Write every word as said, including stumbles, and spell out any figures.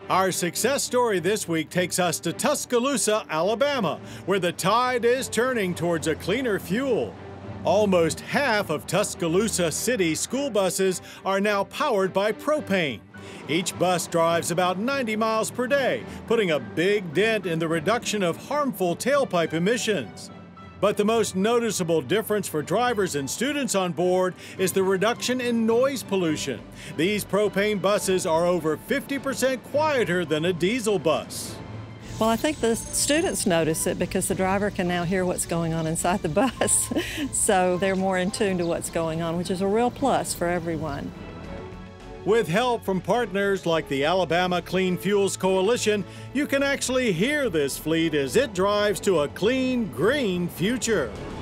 Our success story this week takes us to Tuscaloosa, Alabama, where the tide is turning towards a cleaner fuel. Almost half of Tuscaloosa city school buses are now powered by propane. Each bus drives about ninety miles per day, putting a big dent in the reduction of harmful tailpipe emissions. But the most noticeable difference for drivers and students on board is the reduction in noise pollution. These propane buses are over fifty percent quieter than a diesel bus. Well, I think the students notice it because the driver can now hear what's going on inside the bus. So they're more in tune to what's going on, which is a real plus for everyone. With help from partners like the Alabama Clean Fuels Coalition, you can actually hear this fleet as it drives to a clean, green future.